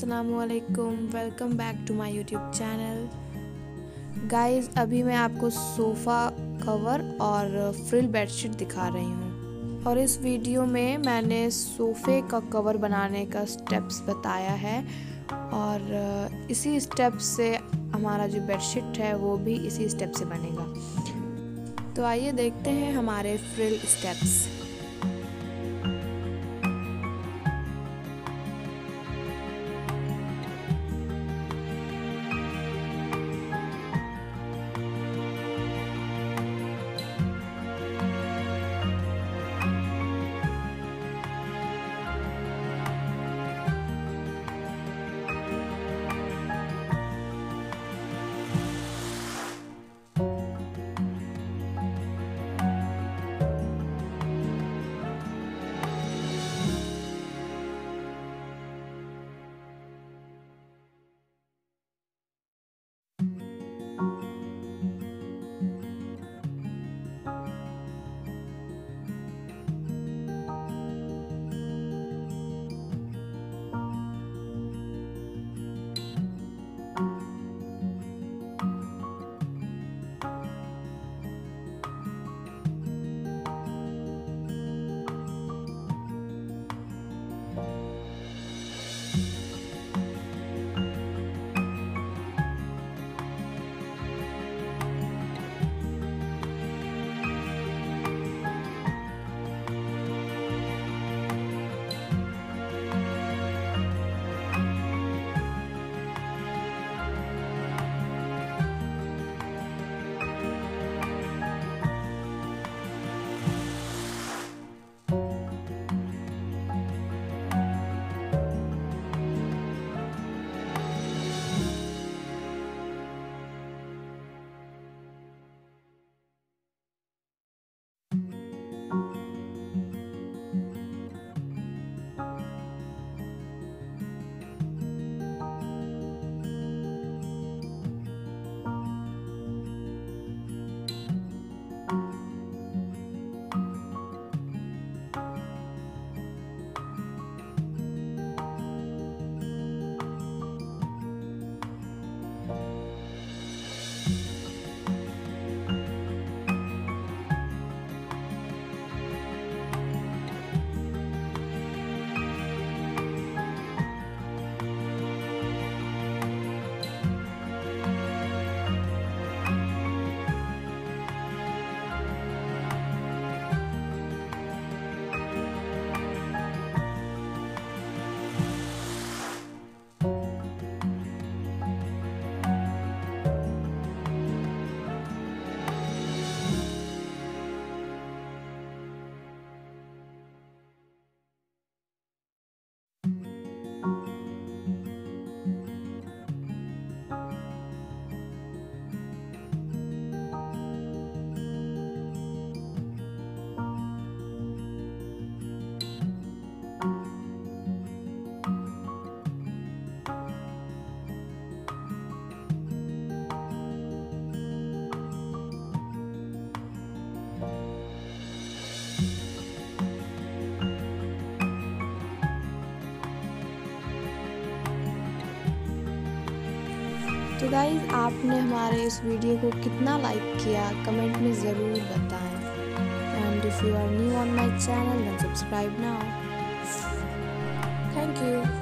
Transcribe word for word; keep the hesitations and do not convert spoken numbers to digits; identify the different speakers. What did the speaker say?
Speaker 1: अस्सलामुअलैकुम, welcome back to my YouTube channel. Guys, अभी मैं आपको सोफ़ा कवर और फ्रिल बेडशीट दिखा रही हूँ और इस वीडियो में मैंने सोफ़े का कवर बनाने का स्टेप्स बताया है और इसी स्टेप से हमारा जो बेडशीट है वो भी इसी स्टेप से बनेगा। तो आइए देखते हैं हमारे फ्रिल स्टेप्स। तो गाइस, आपने हमारे इस वीडियो को कितना लाइक किया कमेंट में ज़रूर बताएं। And if you are new on my channel then subscribe now. Thank you.